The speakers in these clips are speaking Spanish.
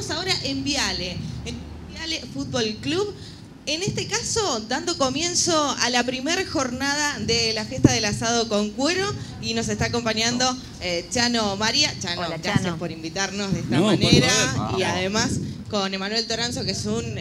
estamos ahora en Viale Fútbol Club. En este caso, dando comienzo a la primera jornada de la fiesta del asado con cuero, y nos está acompañando Chano María. Chano, hola, gracias Chano, por invitarnos de esta manera. Y además con Emanuel Toranzo, que es un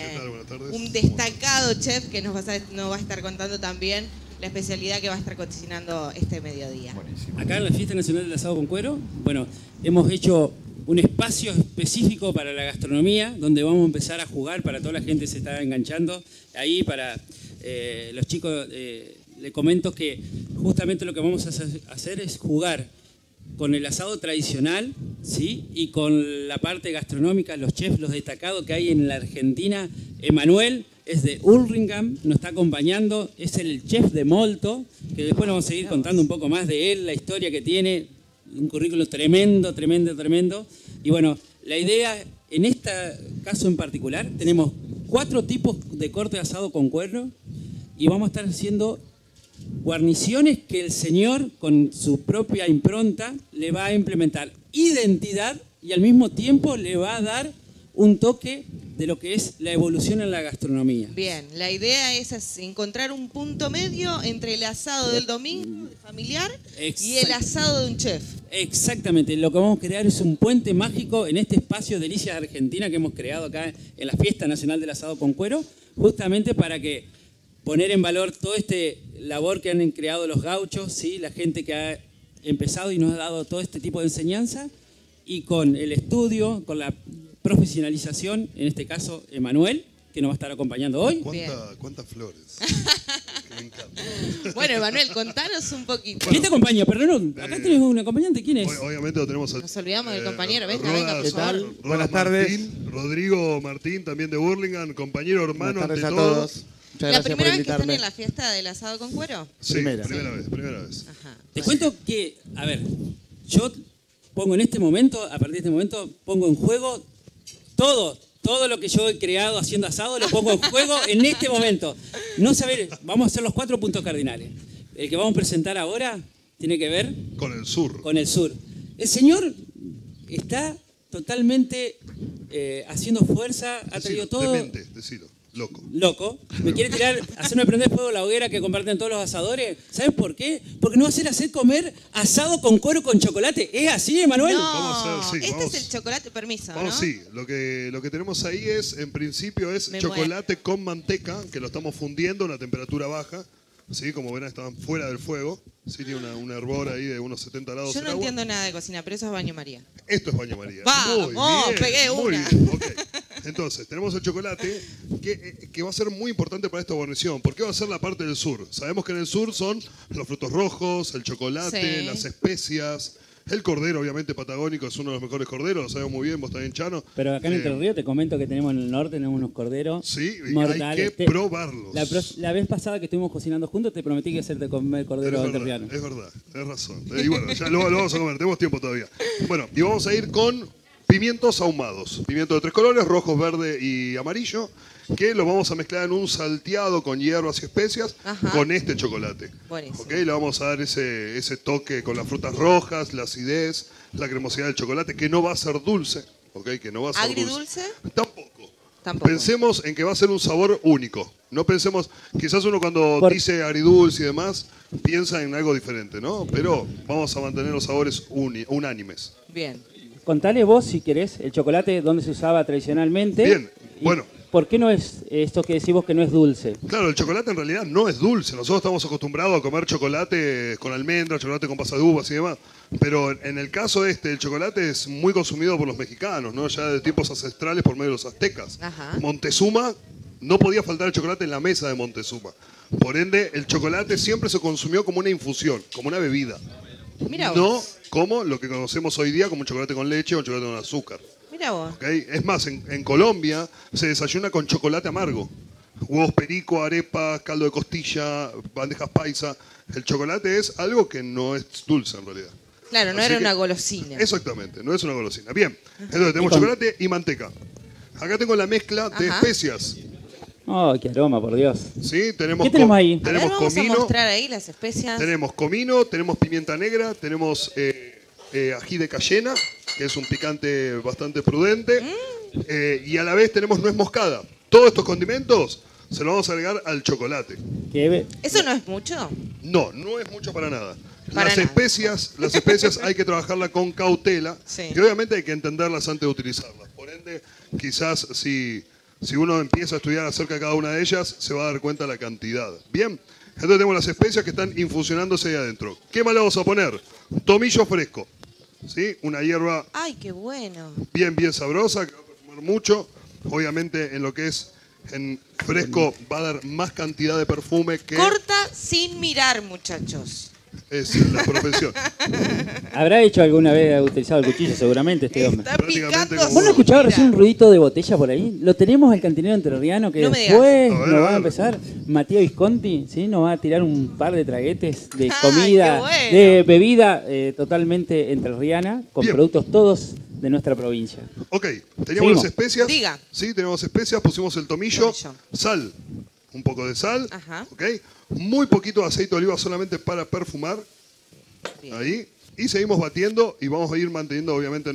destacado chef que nos va a estar contando también la especialidad que va a estar cocinando este mediodía. Buenísimo. Acá en la Fiesta Nacional del Asado con Cuero, bueno, hemos hecho un espacio específico para la gastronomía, donde vamos a empezar a jugar para toda la gente que se está enganchando. Ahí para los chicos les comento que justamente lo que vamos a hacer es jugar con el asado tradicional, ¿sí? Y con la parte gastronómica, los chefs, los destacados que hay en la Argentina. Emanuel es de Hurlingham, nos está acompañando, es el chef de Molto, que después nos vamos a seguir contando un poco más de él, la historia que tiene, un currículum tremendo, tremendo, tremendo. Y bueno, la idea, en este caso en particular, tenemos 4 tipos de corte de asado con cuero y vamos a estar haciendo guarniciones que el señor, con su propia impronta, le va a implementar identidad y al mismo tiempo le va a dar un toque de lo que es la evolución en la gastronomía. Bien, la idea es encontrar un punto medio entre el asado del domingo familiar y el asado de un chef. Exactamente, lo que vamos a crear es un puente mágico en este espacio Delicias Argentina que hemos creado acá en la Fiesta Nacional del Asado con Cuero, justamente para que poner en valor todo este labor que han creado los gauchos, ¿sí? La gente que ha empezado y nos ha dado todo este tipo de enseñanza, y con el estudio, con la profesionalización, en este caso Emanuel, que nos va a estar acompañando hoy. ¿Cuántas flores? Me encanta. Bueno, Emanuel, contanos un poquito. ¿Quién te acompaña? Perdón, acá tenés un acompañante, ¿quién es? Obviamente lo tenemos. Nos olvidamos del compañero, venga, Rodas, por favor. Buenas tardes. Rodrigo Martín, también de Burlingame, compañero, hermano, Buenas tardes ante a todo. todos. Muchas ¿La gracias primera por vez que están invitarme. en la fiesta del asado con cuero? Sí, Primera. primera vez. Ajá. Te cuento que, a ver, yo pongo en este momento, a partir de este momento, pongo en juego todo lo que yo he creado haciendo asado, lo pongo en juego en este momento. No saber, vamos a hacer los 4 puntos cardinales. El que vamos a presentar ahora tiene que ver Con el sur. con el sur. El señor está totalmente haciendo fuerza, ha traído todo Demente, decilo. loco. Me quiere tirar, hacerme prender fuego la hoguera que comparten todos los asadores. ¿Sabes por qué? Porque no va a hacer comer asado con cuero con chocolate. ¿Es así, Emanuel? No, Vamos a hacer, sí, este vamos. es el chocolate, permiso, Vamos, ¿no? sí, lo que tenemos ahí es, en principio, es Me chocolate con manteca, que lo estamos fundiendo a una temperatura baja. ¿Sí? Como ven, estaban fuera del fuego. Sí, tiene un hervor ahí de unos 70 grados. Yo el no agua. entiendo nada de cocina, pero eso es baño María. Esto es baño María. ¡Vamos! Muy bien, Pegué muy una. bien, ok. Entonces, tenemos el chocolate que va a ser muy importante para esta guarnición. ¿Por qué va a ser la parte del sur? Sabemos que en el sur son los frutos rojos, el chocolate, Sí. las especias. El cordero, obviamente, patagónico, es uno de los mejores corderos, lo sabemos muy bien, vos también, Chano. Pero acá en Entre Ríos te comento que tenemos en el norte, tenemos unos corderos Sí, y mortales. hay que probarlos. La vez pasada que estuvimos cocinando juntos te prometí que hacerte comer cordero entrerriano. Es verdad, tenés razón. Y bueno, ya lo vamos a comer, tenemos tiempo todavía. Bueno, y vamos a ir con pimientos ahumados. Pimientos de 3 colores, rojo, verde y amarillo, que lo vamos a mezclar en un salteado con hierbas y especias. Ajá. Con este chocolate. Buenísimo. ¿Ok? Le vamos a dar ese toque con las frutas rojas, la acidez, la cremosidad del chocolate, que no va a ser dulce. ¿Ok? Que no va a ser ¿Agridulce? dulce. Tampoco. Tampoco. Pensemos en que va a ser un sabor único. No pensemos, quizás uno cuando dice agridulce y demás, piensa en algo diferente, ¿no? Pero vamos a mantener los sabores unánimes. Bien. Contale vos, si querés, el chocolate dónde se usaba tradicionalmente. Bien, y bueno. ¿Por qué no es esto que decís vos que no es dulce? Claro, el chocolate en realidad no es dulce. Nosotros estamos acostumbrados a comer chocolate con almendras, chocolate con pasas de uvas y demás. Pero en el caso el chocolate es muy consumido por los mexicanos, ¿no? Ya de tiempos ancestrales por medio de los aztecas. Ajá. Montezuma, no podía faltar el chocolate en la mesa de Montezuma. Por ende, el chocolate siempre se consumió como una infusión, como una bebida. Mira vos. No como lo que conocemos hoy día como un chocolate con leche o un chocolate con azúcar. Mira vos. ¿Ok? Es más, en Colombia se desayuna con chocolate amargo. Huevos perico, arepa, caldo de costilla, bandejas paisa. El chocolate es algo que no es dulce en realidad. Claro, no Así era que- una golosina. Exactamente, no es una golosina. Bien, entonces tenemos chocolate y manteca. Acá tengo la mezcla de Ajá. especias. Oh, qué aroma, por Dios. ¿Sí? Tenemos ¿Qué tenemos ahí? A ver, Tenemos vamos a comino, mostrar ahí las especias. tenemos comino, tenemos pimienta negra, tenemos ají de cayena, que es un picante bastante prudente. Y a la vez tenemos nuez moscada. Todos estos condimentos se los vamos a agregar al chocolate. ¿Eso no es mucho? No, no es mucho para nada. Para Las nada. especias hay que trabajarlas con cautela Sí. y obviamente hay que entenderlas antes de utilizarlas. Por ende, quizás si uno empieza a estudiar acerca de cada una de ellas, se va a dar cuenta de la cantidad. Bien, entonces tenemos las especias que están infusionándose ahí adentro. ¿Qué más le vamos a poner? Tomillo fresco, ¿sí? Una hierba Ay, qué bueno. bien sabrosa, que va a perfumar mucho. Obviamente en lo que es en fresco va a dar más cantidad de perfume que Corta sin mirar, muchachos. es la profesión. Habrá hecho alguna vez, ha utilizado el cuchillo seguramente este hombre. Está Prácticamente picando. como- ¿Vos no escuchado Mira. recién un ruidito de botella por ahí? Lo tenemos el cantinero entrerriano que No me después digas. A ver, nos a va a ver. empezar. Matías Visconti, ¿sí? Nos va a tirar un par de traguetes de Ay, comida, qué bueno. de bebida totalmente entrerriana, con Bien. productos todos de nuestra provincia. Ok, teníamos Seguimos. las especias. Diga. Sí, tenemos especias, pusimos el tomillo, Tomillo. sal, un poco de sal, Ajá. ok, muy poquito de aceite de oliva solamente para perfumar, Bien. ahí, y seguimos batiendo y vamos a ir manteniendo obviamente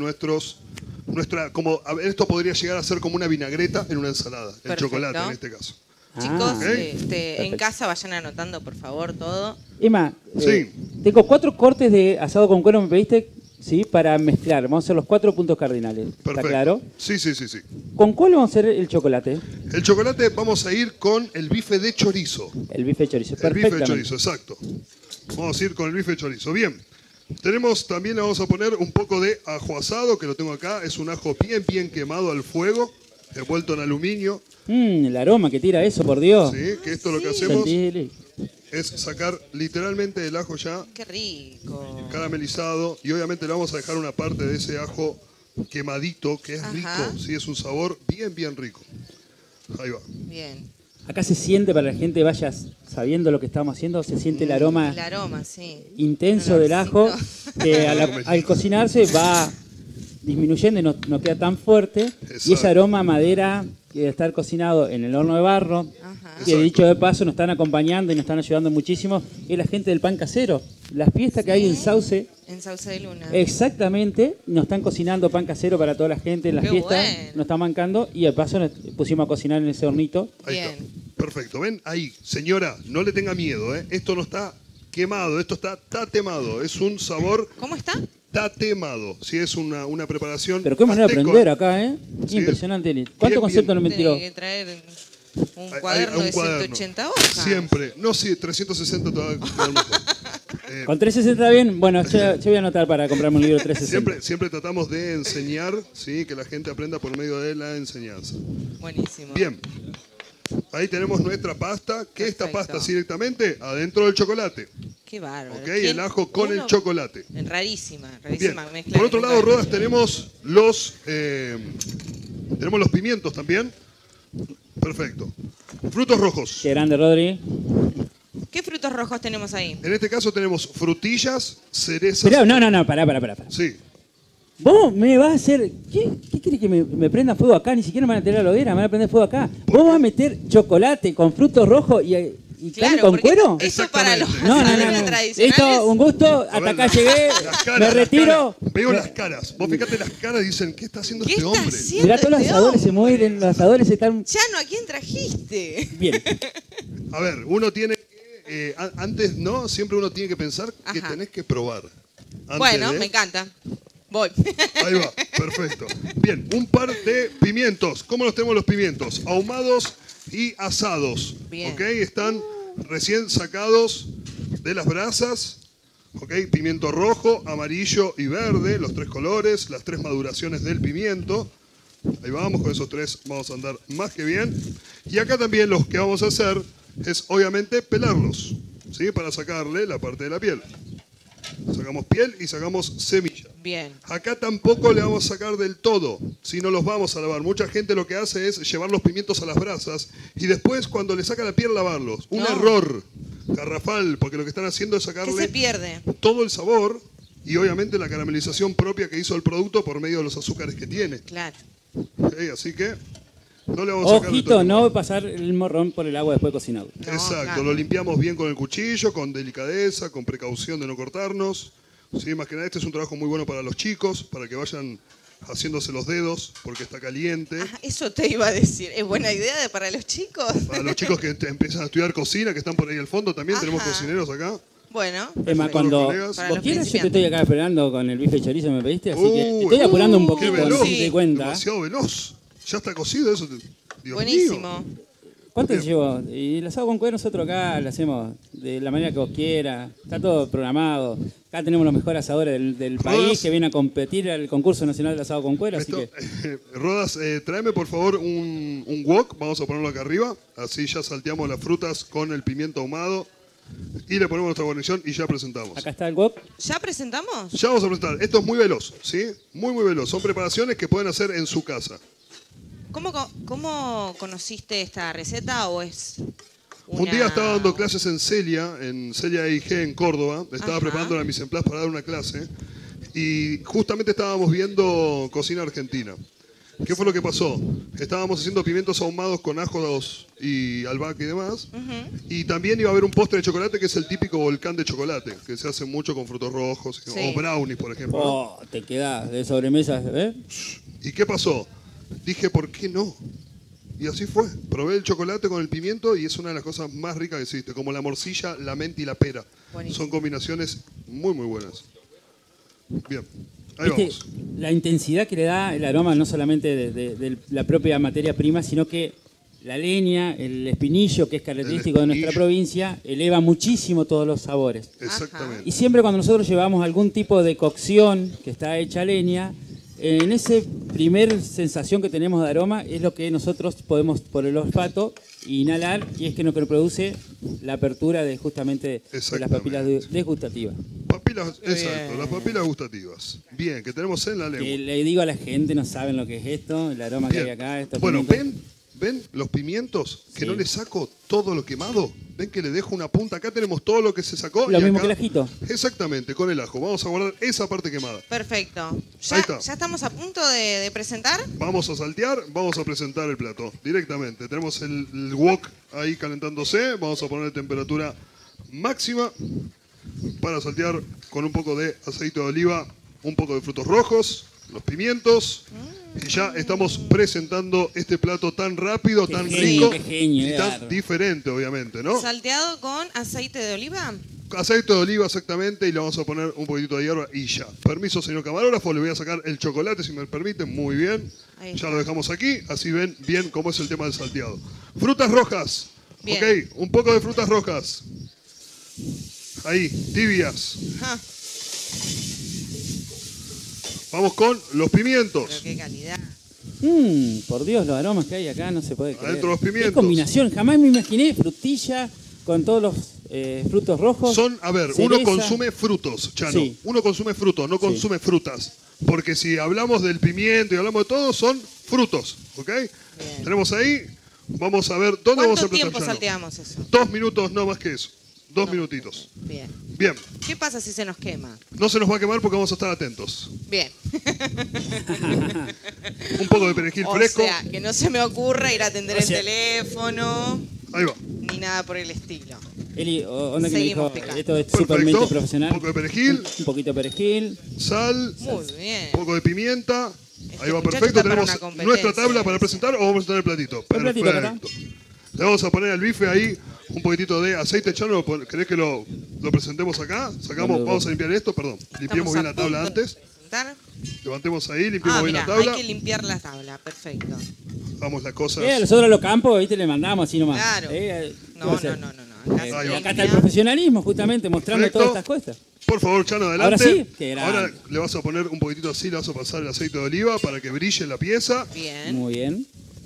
esto podría llegar a ser como una vinagreta en una ensalada, el Perfecto. chocolate en este caso. Chicos, Ah. Ok. en Perfecto. casa vayan anotando, por favor, todo. Emma, Sí. tengo 4 cortes de asado con cuero, me pediste, ¿sí? Para mezclar. Vamos a hacer los 4 puntos cardinales. ¿Está Perfecto. claro? Sí. ¿Con cuál vamos a hacer el chocolate? El chocolate vamos a ir con el bife de chorizo. El bife de chorizo. El bife de Perfectamente. chorizo, exacto. Vamos a ir con el bife de chorizo. Bien. También le vamos a poner un poco de ajo asado, que lo tengo acá. Es un ajo bien quemado al fuego, envuelto en aluminio. El aroma que tira eso, por Dios. ¿Sí? Que esto lo que hacemos Sentí- es sacar literalmente el ajo ya Qué rico. caramelizado. Y obviamente le vamos a dejar una parte de ese ajo quemadito, que es Ajá. rico. Sí, es un sabor bien rico. Ahí va. Bien. Acá se siente, para la gente vaya sabiendo lo que estamos haciendo, se siente el aroma El aroma, sí. intenso Un del ajo, olorcito. que al cocinarse va disminuyendo y no queda tan fuerte. Y ese Exacto. aroma a madera que debe estar cocinado en el horno de barro, Ajá. que Exacto. dicho de paso nos están acompañando y nos están ayudando muchísimo, es la gente del pan casero. Las fiestas que hay en Sauce, En salsa de luna. exactamente, nos están cocinando pan casero para toda la gente en las Qué fiestas, bueno. nos están bancando y de paso nos pusimos a cocinar en ese hornito. Ahí Bien. está. Perfecto. ¿Ven? Ahí. Señora, no le tenga miedo, ¿eh? Esto no está quemado, esto está tatemado. Es un sabor ¿Cómo está? tatemado. Sí, es una preparación. Pero qué manera de azteca. aprender acá, ¿eh? Sí. Impresionante, Eli. Bien, ¿Cuántos conceptos nos Tiene metió? que traer un Hay- cuaderno hay de 180 hojas. Siempre. No, sí, 360 todavía. ¿Con 360 bien? Bueno, yo voy a anotar para comprarme un libro 360. Siempre tratamos de enseñar, ¿sí? Que la gente aprenda por medio de la enseñanza. Buenísimo. Bien. Ahí tenemos nuestra pasta, que esta Perfecto. pasta directamente adentro del chocolate. Qué bárbaro. ¿Ok? ¿Quién- El ajo con el uno- chocolate. Rarísima Bien. mezcla. Por otro que lado, nunca- Rodas, tenemos los pimientos también. Perfecto. Frutos rojos. Qué grande, Rodri. ¿Qué frutos rojos tenemos ahí? En este caso tenemos frutillas, cerezas. Pero no, pará. Sí. Vos me vas a hacer... ¿Qué querés que me prenda fuego acá? Ni siquiera me van a tirar a la hoguera, me van a prender fuego acá. ¿Vos vas a meter chocolate con frutos rojos y carne con porque cuero? Eso para los Exactamente. No. tradicionales. Listo, un gusto. A Hasta ver, acá llegué. las caras, Me las retiro. caras. Veo las caras. Vos fíjate las caras y dicen, ¿qué está haciendo ¿Qué este está hombre? haciendo? Mirá, todos los este asadores se hombre. mueven, los asadores están... Chano, ¿a quién trajiste? Bien. A ver, uno tiene que, antes, ¿no? Siempre uno tiene que pensar que Ajá. tenés que probar. Antes Bueno, de- me encanta. Voy. Ahí va, perfecto. Bien, un par de pimientos. ¿Cómo los tenemos los pimientos? Ahumados y asados. Bien. ¿Ok? Están recién sacados de las brasas. ¿Ok? Pimiento rojo, amarillo y verde, los 3 colores, las 3 maduraciones del pimiento. Ahí vamos, con esos 3 vamos a andar más que bien. Y acá también lo que vamos a hacer es, obviamente, pelarlos, ¿sí? Para sacarle la parte de la piel. Sacamos piel y sacamos semilla. Bien. Acá tampoco le vamos a sacar del todo, si no los vamos a lavar. Mucha gente lo que hace es llevar los pimientos a las brasas y después cuando le saca la piel lavarlos. Un No. error garrafal, porque lo que están haciendo es ¿Qué se sacarle pierde? todo el sabor y obviamente la caramelización propia que hizo el producto por medio de los azúcares que tiene. Claro. ¿Ok? Así que no le vamos a sacar del Ojito, todo. no pasar el morrón por el agua después de cocinado. No, Exacto, claro. lo limpiamos bien con el cuchillo, con delicadeza, con precaución de no cortarnos. Sí, más que nada este es un trabajo muy bueno para los chicos, para que vayan haciéndose los dedos porque está caliente. Ah, eso te iba a decir. ¿Es buena idea para los chicos? Para los chicos que empiezan a estudiar cocina, que están por ahí al fondo también, tenemos Ajá. cocineros acá. Bueno. Emma, cuando colegas. Para vos los quieras, yo te principiantes. estoy acá esperando con el bife chorizo, me pediste, así que te estoy Uy, apurando un qué poquito, no veloz. sé si te cuenta. Demasiado veloz. Ya está cocido eso. Dios Buenísimo. mío. ¿Cuánto te Bien. llevó? Y el asado con cuero nosotros acá lo hacemos de la manera que vos quieras. Está todo programado. Acá tenemos los mejores asadores del Rodas. país que vienen a competir al concurso nacional del asado con cuero. Así Esto, que Rodas, tráeme por favor un wok, vamos a ponerlo acá arriba, así ya salteamos las frutas con el pimiento ahumado y le ponemos nuestra guarnición y ya presentamos. acá está el wok. ¿Ya presentamos? Ya vamos a presentar, esto es muy veloz, ¿sí? Muy veloz, son preparaciones que pueden hacer en su casa. ¿Cómo conociste esta receta o es Un una- día estaba dando clases en Celia EIG en Córdoba, estaba Ajá. preparando la mise en place para dar una clase y justamente estábamos viendo cocina argentina. ¿Qué fue lo que pasó? Estábamos haciendo pimientos ahumados con ajos y albahaca y demás. Y también iba a haber un postre de chocolate que es el típico volcán de chocolate, que se hace mucho con frutos rojos, Sí. o brownies, por ejemplo. ¿no? Oh, te queda de sobremesa, ¿eh? ¿Y qué pasó? Dije, ¿por qué no? Y así fue. Probé el chocolate con el pimiento y es una de las cosas más ricas que existe, como la morcilla, la menta y la pera. Buenísimo. Son combinaciones muy buenas. Bien, ahí Viste, vamos. la intensidad que le da el aroma no solamente de la propia materia prima, sino que la leña, el espinillo, que es característico de nuestra espinillo. provincia, eleva muchísimo todos los sabores. Exactamente. Y siempre cuando nosotros llevamos algún tipo de cocción que está hecha a leña, en ese primer sensación que tenemos de aroma es lo que nosotros podemos por el olfato inhalar y es que lo que produce la apertura de justamente de las papilas degustativas. Papilas, exacto, Bien. las papilas gustativas. Bien, que tenemos en la lengua. Que le digo a la gente, no saben lo que es esto, el aroma que hay Bien. acá. Estos Bueno, pimientos. ¿ven los pimientos? Que Sí. no le saco todo lo quemado. ¿Ven que le dejo una punta? Acá tenemos todo lo que se sacó. Lo y mismo acá- que el ajito. Exactamente, con el ajo. Vamos a guardar esa parte quemada. Perfecto. Ahí ¿Ya, está. ya estamos a punto de presentar? Vamos a saltear, vamos a presentar el plato directamente. Tenemos el wok ahí calentándose. Vamos a poner temperatura máxima para saltear con un poco de aceite de oliva, un poco de frutos rojos, los pimientos. Y ya estamos presentando este plato tan rápido, Qué tan genio, rico qué genio, y tan Edgardo. diferente, obviamente, ¿no? Salteado con aceite de oliva. Aceite de oliva exactamente y le vamos a poner un poquitito de hierba y ya. Permiso, señor camarógrafo, le voy a sacar el chocolate si me permiten. Muy bien. Ahí Ya está. lo dejamos aquí, así ven bien cómo es el tema del salteado. Frutas rojas. Bien. Ok, un poco de frutas rojas. Ahí, tibias. Ah, Vamos con los pero pimientos. qué calidad. Por Dios, los aromas que hay acá no se puede creer. Adentro los pimientos. Qué combinación, jamás me imaginé frutilla con todos los frutos rojos. Son, a ver, uno cereza. consume frutos, Chano. Sí. Uno consume frutos, no consume frutas. Porque si hablamos del pimiento y hablamos de todo, son frutos, ¿ok? Tenemos ahí, vamos a ver dónde vamos a ¿Cuánto empezar, tiempo Chano. salteamos eso? 2 minutos, no más que eso. 2 minutitos. Bien. Bien, ¿Qué pasa si se nos quema? no se nos va a quemar porque vamos a estar atentos. Bien. Un poco de perejil O fresco. sea, que no se me ocurra ir a atender O sea- el teléfono, Ahí va. ni nada por el estilo. Eli, onda que me Seguimos dijo, picando. esto es Perfecto. supermente profesional. Un poco de perejil. Un poquito de perejil. Sal, Muy bien. un poco de pimienta. Ahí va, muchacho perfecto. está para Tenemos una competencia, nuestra tabla para ese. presentar o vamos a presentar el platito. El platito acá. Perfecto. Le vamos a poner al bife ahí un poquitito de aceite. Chano, ¿querés que lo presentemos acá? Sacamos, Bueno, vamos a limpiar esto, perdón. Limpiemos Estamos bien a la tabla punto de antes. presentar. Levantemos ahí, limpiemos Ah, bien mira, la tabla. hay que limpiar la tabla. Perfecto. Vamos las cosas. Nosotros a los campos, viste, le mandamos así nomás. Claro. ¿qué No, va a no, hacer? no, no. Ahí va. Acá está el profesionalismo, justamente, mostrando Perfecto. todas estas cosas. Por favor, Chano, adelante. Ahora sí, qué grande. Ahora le vas a poner un poquitito así, le vas a pasar el aceite de oliva para que brille la pieza. Bien. Muy bien.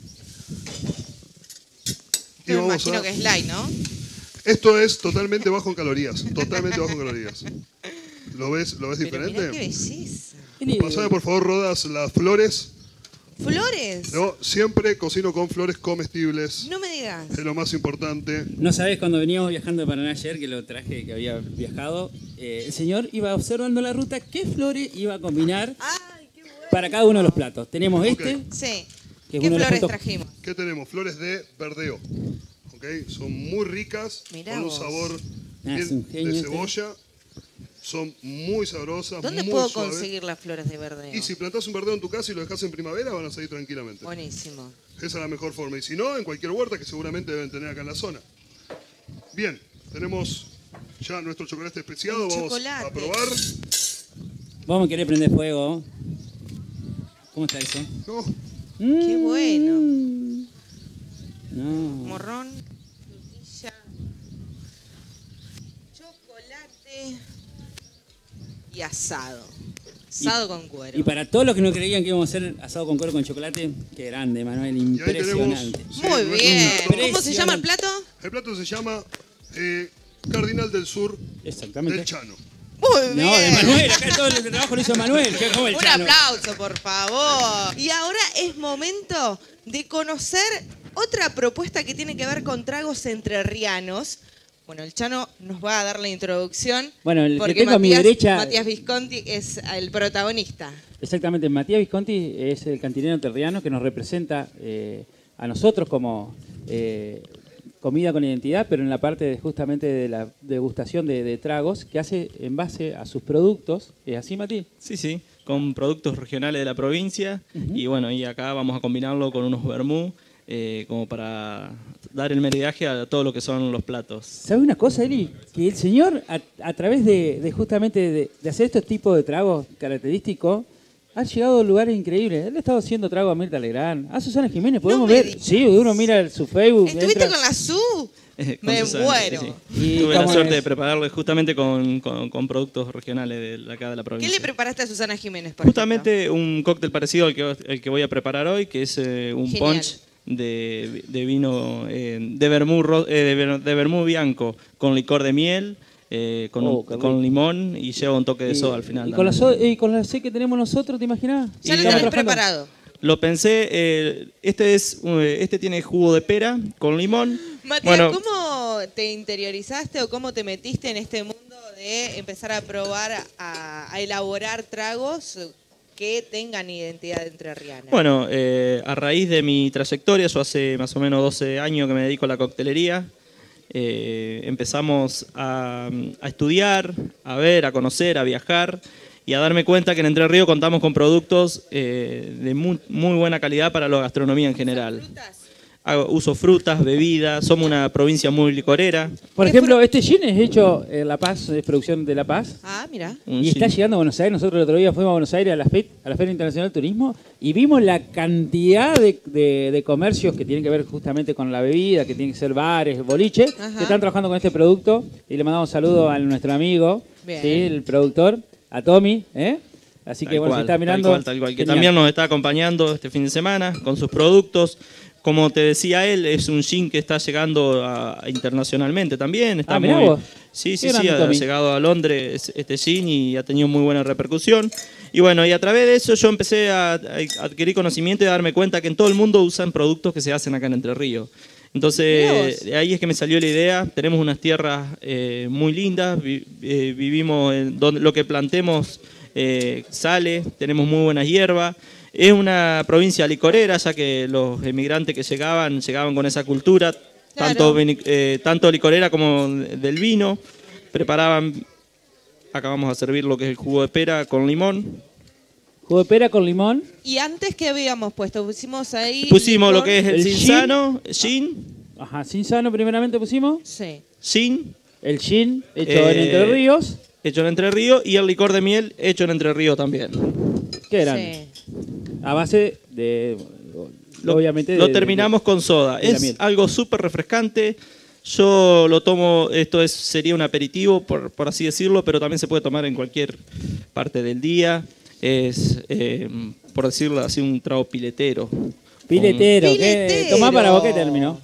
Y Yo me vamos imagino a... que es light, ¿no? Esto es totalmente bajo en calorías. Totalmente bajo en calorías. ¿Lo ves Pero mirá qué diferente? belleza. Eli, Pasame por favor, Rodas, las flores. Flores. Yo siempre cocino con flores comestibles. No me digas. Es lo más importante. No sabés, cuando veníamos viajando de Paraná ayer, que lo traje, que había viajado, el señor iba observando la ruta qué flores iba a combinar Ay, qué bueno. para cada uno de los platos. Tenemos Ok. este, Sí. que es ¿Qué uno de los flores frutos. trajimos? ¿Qué tenemos? Flores de verdeo. ¿Ok? Son muy ricas, Mirá con un vos. sabor Ah, bien es un genio de este. cebolla. son muy sabrosas, ¿Dónde muy puedo suaves. conseguir las flores de verdeo? Y si plantás un verdeo en tu casa y lo dejas en primavera, van a salir tranquilamente. Buenísimo. Esa es la mejor forma. Y si no, en cualquier huerta que seguramente deben tener acá en la zona. Bien, tenemos ya nuestro chocolate especiado. El Vamos chocolate. a probar. Vamos a querer prender fuego. ¿Cómo está eso? No, Qué bueno. No. Morrón, frutilla, chocolate y asado. Asado con cuero. Y para todos los que no creían que íbamos a hacer asado con cuero con chocolate, qué grande, Manuel, y ahí impresionante. tenemos. sí, Muy nuestro bien. plato. ¿Cómo se llama el plato? El plato se llama Cardinal del Sur Exactamente. del Chano. Muy bien. No, de Manuel, acá todo el trabajo lo hizo Manuel, que es como el Un Chano. aplauso, por favor. Y ahora es momento de conocer otra propuesta que tiene que ver con tragos entrerrianos. Bueno, el Chano nos va a dar la introducción. Bueno, el que porque tengo a mi derecha- Matías Visconti es el protagonista. Exactamente, Matías Visconti es el cantinero terriano que nos representa a nosotros como comida con identidad, pero en la parte justamente de la degustación de tragos, que hace en base a sus productos. ¿Es así, Mati? Sí, sí, con productos regionales de la provincia. Y bueno, y acá vamos a combinarlo con unos vermú, como para dar el maridaje a todo lo que son los platos. ¿Sabes una cosa, Eli? Que el señor, a través de justamente de hacer estos tipos de tragos característicos, ha llegado a lugares increíbles. Él ha estado haciendo trago a Mirta Legrand, a Susana Jiménez, podemos me ver. digas. Sí, uno mira su Facebook. ¿Estuviste entra- con la SU? Con Me Susana, muero. sí, sí. Y Tuve la cómo suerte es. de prepararlo justamente con productos regionales de acá de la ¿Qué provincia. le preparaste a Susana Jiménez, por Justamente un cóctel parecido al que voy a preparar hoy, que es un Genial. punch de vino de vermú bianco con licor de miel, Oh, qué rico. con limón y lleva un toque de soda al final. Y con la, también. y con la sed que tenemos nosotros, ¿te imaginas? Ya lo Y tenés estamos preparado. Lo pensé, este tiene jugo de pera con limón. Matías, Bueno, ¿cómo te interiorizaste o cómo te metiste en este mundo de empezar a probar, a elaborar tragos que tengan identidad entrerriana? Bueno, a raíz de mi trayectoria, yo hace más o menos 12 años que me dedico a la coctelería, empezamos a estudiar, a ver, a conocer, a viajar y a darme cuenta que en Entre Ríos contamos con productos de muy buena calidad para la gastronomía en general. ¿Frutas? Uso frutas, bebidas, somos una provincia muy licorera. Por ¿Qué ejemplo, este gin es hecho en La Paz, es producción de La Paz. Ah, mira. Un Y está gin. llegando a Buenos Aires. Nosotros el otro día fuimos a Buenos Aires a la Feria Internacional del Turismo y vimos la cantidad de comercios que tienen que ver justamente con la bebida, que tienen que ser bares, boliches, Ajá. que están trabajando con este producto. Y le mandamos un saludo a nuestro amigo, Bien. ¿sí? El productor, a Tommy. Así que Tal bueno, cual, se está mirando. Tal cual, que genial. también nos está acompañando este fin de semana con sus productos. Como te decía él, es un gin que está llegando internacionalmente también. Está mirá muy, vos. sí, Qué grande, ha Tommy. llegado a Londres este gin y ha tenido muy buena repercusión. Y bueno, y a través de eso yo empecé a adquirir conocimiento y a darme cuenta que en todo el mundo usan productos que se hacen acá en Entre Ríos. Mirá Entonces, vos. de ahí es que me salió la idea. Tenemos unas tierras muy lindas, vivimos en donde lo que plantemos sale, tenemos muy buenas hierbas. Es una provincia licorera, ya que los emigrantes que llegaban con esa cultura, Claro. tanto licorera como del vino. Preparaban, acá vamos a servir lo que es el jugo de pera con limón. Jugo de pera con limón. ¿Y antes qué habíamos puesto? Pusimos ahí... Pusimos licor. lo que es el el cinzano, gin, Ajá, Cinzano primeramente pusimos. Sí. gin, El gin hecho en Entre Ríos. hecho en Entre Ríos, y el licor de miel hecho en Entre Ríos también. Qué grande. Sí. A base de... obviamente Lo de- terminamos con soda. de la Es miel. algo súper refrescante. Yo lo tomo, sería un aperitivo, por así decirlo, pero también se puede tomar en cualquier parte del día. Es, por decirlo así, un trago piletero. Piletero. Piletero. Tomá para vos qué término.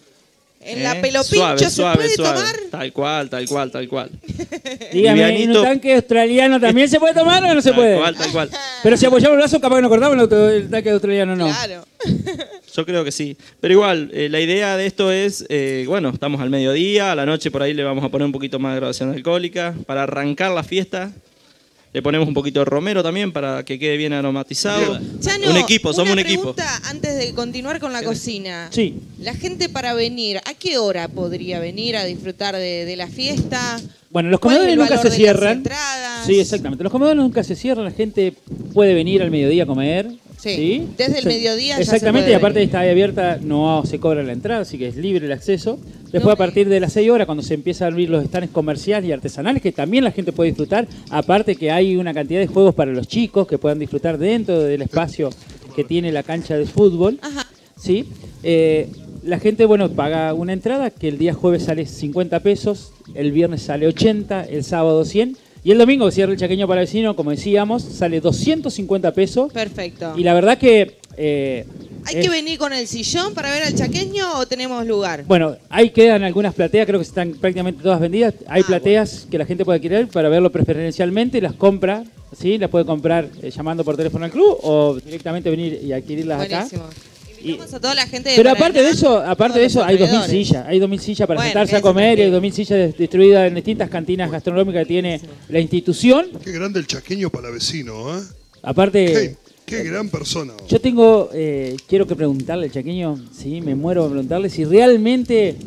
En la pelopincho Suave, se suave, puede suave. tomar. Tal cual, tal cual, tal cual. Dígame, ¿en Livianito. un tanque australiano también se puede tomar o no se Tal puede? cual, tal cual. Pero si apoyamos el brazo, capaz que nos cortamos el tanque australiano, no. Claro. Yo creo que sí. Pero igual, la idea de esto es, bueno, estamos al mediodía, a la noche por ahí le vamos a poner un poquito más de graduación alcohólica. Para arrancar la fiesta, le ponemos un poquito de romero también para que quede bien aromatizado. Chano, Un equipo, somos una un equipo. pregunta antes antes de continuar con la cocina, Sí. la gente para venir, ¿a qué hora podría venir a disfrutar de la fiesta? Bueno, los ¿Cuál es comedores el nunca valor se de las cierran. entradas? Sí, exactamente. Los comedores nunca se cierran, la gente puede venir al mediodía a comer. Sí, desde el mediodía ya se exactamente, puede y aparte venir. está ahí abierta, no se cobra la entrada, así que es libre el acceso. Después No a partir de las 6 horas, cuando se empiezan a abrir los stands comerciales y artesanales, que también la gente puede disfrutar, aparte que hay una cantidad de juegos para los chicos que puedan disfrutar dentro del espacio que tiene la cancha de fútbol. Ajá. ¿Sí? La gente, bueno, paga una entrada que el día jueves sale 50 pesos, el viernes sale 80, el sábado 100 y el domingo, cierra el Chaqueño para vecino, como decíamos, sale 250 pesos. Perfecto. Y la verdad que... ¿Hay que venir con el sillón para ver al chaqueño o tenemos lugar? Bueno, ahí quedan algunas plateas, creo que están prácticamente todas vendidas. Hay plateas que la gente puede adquirir para verlo preferencialmente, las compra, ¿sí? Las puede comprar llamando por teléfono al club o directamente venir y adquirirlas acá. Buenísimo. Invitamos a toda la gente de Pero Paraná, aparte de eso, hay 2.000 alrededores. sillas. Hay 2.000 sillas para Bueno, sentarse a eso comer y hay también. 2.000 sillas distribuidas en distintas cantinas gastronómicas que tiene la institución. Qué grande el chaqueño Eh, palavecino, ¿eh? Aparte, Qué gran persona. yo tengo, quiero que preguntarle al chaqueño, sí, me muero de preguntarle si realmente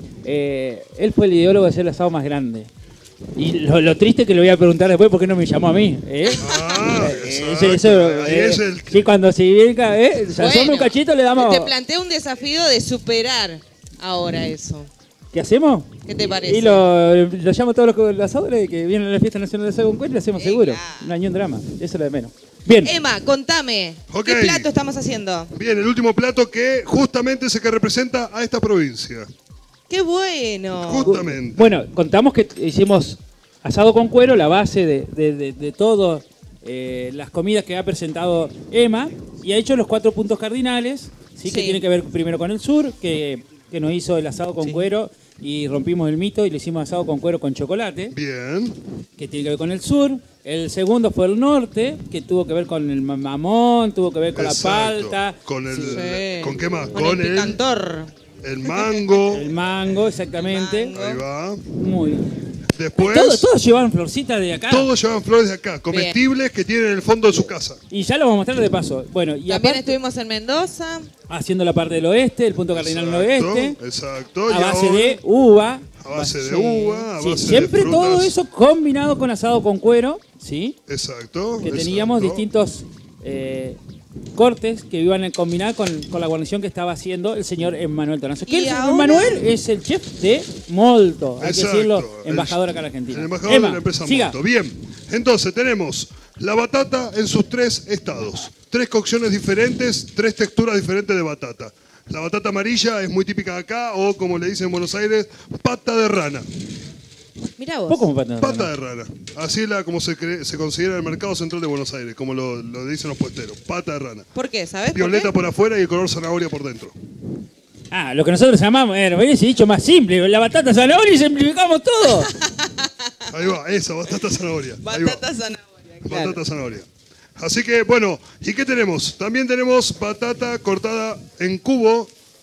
él fue el ideólogo de hacer el asado más grande. Y lo triste que le voy a preguntar después, ¿por qué no me llamó a mí? Ah, exacto. Ahí es el... Sí, cuando se venga, se asome un cachito, le damos... Te planteo un desafío de superar ahora eso. ¿Qué hacemos? ¿Qué te parece? Y lo llamo a todos los asadores que vienen a la fiesta nacional de asado con cuero y lo hacemos seguro. Venga. No hay ni un drama, eso es lo de menos. Bien. Emma, contame, Ok. ¿qué plato estamos haciendo? Bien, el último plato que justamente es el que representa a esta provincia. ¡Qué bueno! Justamente. Bueno, contamos que hicimos asado con cuero, la base de todas las comidas que ha presentado Emma, y ha hecho los 4 puntos cardinales, ¿sí? Que Sí. tiene que ver primero con el sur, que nos hizo el asado con cuero y rompimos el mito y le hicimos asado con cuero con chocolate, Bien. que tiene que ver con el sur. El segundo fue el norte, que tuvo que ver con el mamón, tuvo que ver con Exacto. la palta, Con el... Sí. ¿Con qué más? Con el picantor. el mango. el mango, exactamente. El mango. Ahí va. Muy bien. Después... Todos llevaban florcitas de acá. Todos llevan flores de acá, comestibles que tienen en el fondo de su casa. Y ya lo vamos a mostrar de paso. Bueno, y También aparte, estuvimos en Mendoza. haciendo la parte del oeste, el punto cardinal oeste, Exacto. a Y base ahora, de uva. A base de Sí. uva, a Sí, base siempre de frutas. todo eso combinado con asado con cuero, ¿sí? Exacto. Que teníamos exacto. distintos cortes que iban a combinar con la guarnición que estaba haciendo el señor Emmanuel Toranzo. Que Y el señor ahora- Emmanuel es el chef de Molto, hay que Exacto. decirlo, embajador acá en Argentina. El embajador Emma, de la empresa siga. Molto. Bien, entonces tenemos la batata en sus 3 estados. 3 cocciones diferentes, 3 texturas diferentes de batata. La batata amarilla es muy típica de acá, o como le dicen en Buenos Aires, pata de rana. Mirá vos. Poco como pata de rana. Pata de rana. Así es como se considera en el mercado central de Buenos Aires, como lo dicen los puesteros. Pata de rana. ¿Por qué? ¿Sabes por Violeta qué? por afuera y el color zanahoria por dentro. Ah, lo que nosotros llamamos, hubiese dicho más simple, la batata zanahoria y simplificamos todo. Ahí va, esa, batata zanahoria. Ahí va. Batata zanahoria. Claro. Batata zanahoria. Así que, bueno, ¿y qué tenemos? También tenemos batata cortada en cubo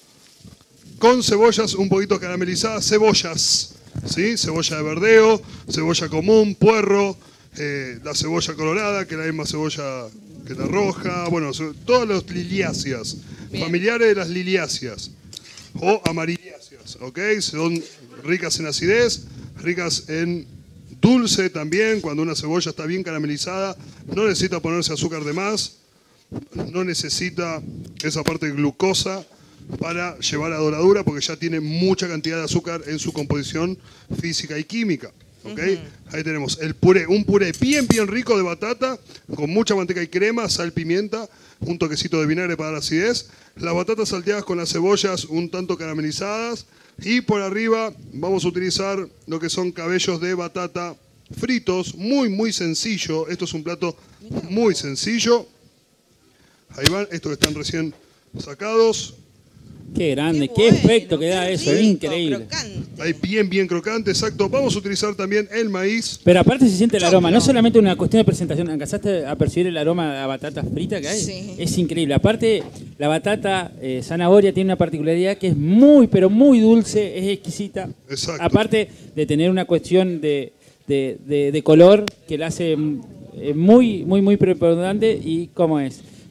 con cebollas un poquito caramelizadas, cebollas, ¿sí? Cebolla de verdeo, cebolla común, puerro, la cebolla colorada, que es la misma cebolla que la roja, bueno, todas las liliáceas, Bien. familiares de las liliáceas o amarilláceas, ¿ok? Son ricas en acidez, ricas en dulce también, cuando una cebolla está bien caramelizada, no necesita ponerse azúcar de más, no necesita esa parte de glucosa para llevar a doradura porque ya tiene mucha cantidad de azúcar en su composición física y química. ¿Ok? Ahí tenemos el puré, un puré bien rico de batata, con mucha manteca y crema, sal, pimienta, un toquecito de vinagre para la acidez, las batatas salteadas con las cebollas un tanto caramelizadas y por arriba vamos a utilizar lo que son cabellos de batata fritos, muy sencillo. Esto es un plato muy sencillo. Ahí van, estos que están recién sacados. Qué grande, qué bueno, efecto que da qué eso, es rico, increíble. crocante. Ahí bien crocante, exacto. Vamos a utilizar también el maíz. Pero aparte se siente el aroma, no Choclo. solamente una cuestión de presentación, ¿alcanzaste a percibir el aroma a batata frita que hay? Sí. Es increíble. Aparte, la batata zanahoria tiene una particularidad que es muy, pero muy dulce, es exquisita. Exacto. Aparte de tener una cuestión de color que la hace muy preponderante y cómo es.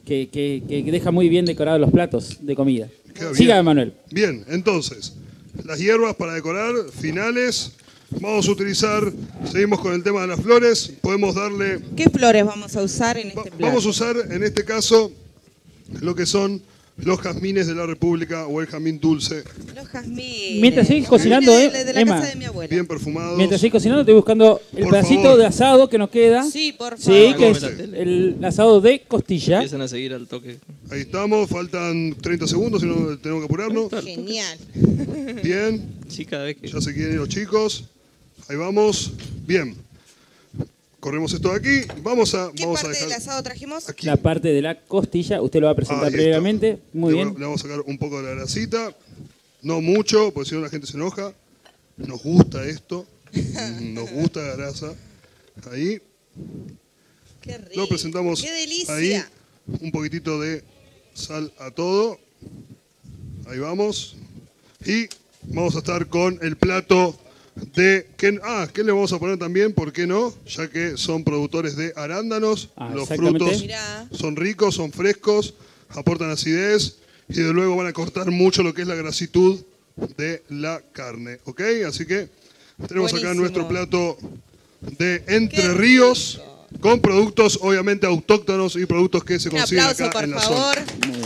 que deja muy bien decorados los platos de comida. Queda bien. Siga, Manuel. Bien, entonces, las hierbas para decorar, finales. Vamos a utilizar, seguimos con el tema de las flores. Podemos darle, ¿Qué flores vamos a usar en este plato? vamos a usar en este caso lo que son los jazmines de la República o el jazmín dulce, Los jazmines. Mientras sigues cocinando, De la Emma, casa de mi abuela. bien perfumados. Mientras estoy cocinando, estoy buscando el Por pedacito favor. de asado que nos queda. Sí, por favor. Sí, que es Cómetela. el asado de costilla. Empiezan a seguir al toque. Ahí estamos, faltan 30 segundos, si no tenemos que apurarnos. Genial. Bien, Sí, cada vez que... ya se quieren ir los chicos. Ahí vamos. Bien. Corremos esto de aquí. Vamos a ¿Qué parte dejar del asado trajimos? aquí. La parte de la costilla, usted lo va a presentar Ahí está. previamente. Muy Le bien. vamos a sacar un poco de la grasita. No mucho, porque si no la gente se enoja. Nos gusta esto. Nos gusta la grasa. Ahí. Qué rico. Lo presentamos Qué delicia. ahí. Un poquitito de sal a todo. Ahí vamos. Y vamos a estar con el plato de... ¿qué le vamos a poner también? ¿Por qué no? Ya que son productores de arándanos. Ah, Los exactamente. frutos Mirá. son ricos, son frescos, aportan acidez y de luego van a cortar mucho lo que es la grasitud de la carne. ¿Ok? Así que tenemos acá Buenísimo. nuestro plato de Entre Qué Ríos con productos obviamente autóctonos y productos que se Un consiguen aplauso, acá por en la favor. zona. Muy